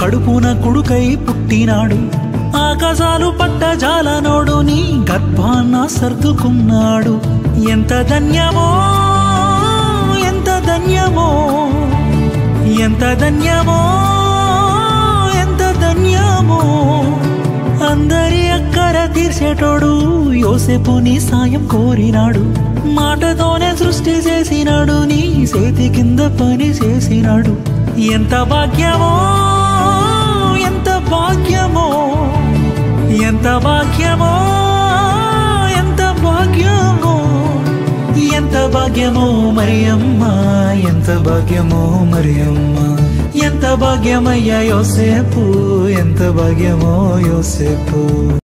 కడుపున కుడుకై పుట్టినాడు. ఆకాశాలు పట్ట జాలనోడు నీ గర్భాన సర్దుకున్నాడు. ఎంత ధన్యమో ఎంత ధన్యమో ఎంత ధన్యమో ఎంత ధన్యమో. అందరి అక్కర తీర్చేటోడు యోసేపు నీ సాయం కోరినాడు. మాటతోనే సృష్టి చేసినాడు, నీ చేతి కింద పని చేసినాడు. ఎంత భాగ్యమో ఎంత భాగ్యమో ఎంత భాగ్యమో ఎంత భాగ్యమో ఎంత భాగ్యమో మరియమ్మ, ఎంత భాగ్యమో మరియమ్మ. ఎంత భాగ్యమయ్యా యోసేపు, ఎంత భాగ్యమో యోసేపు.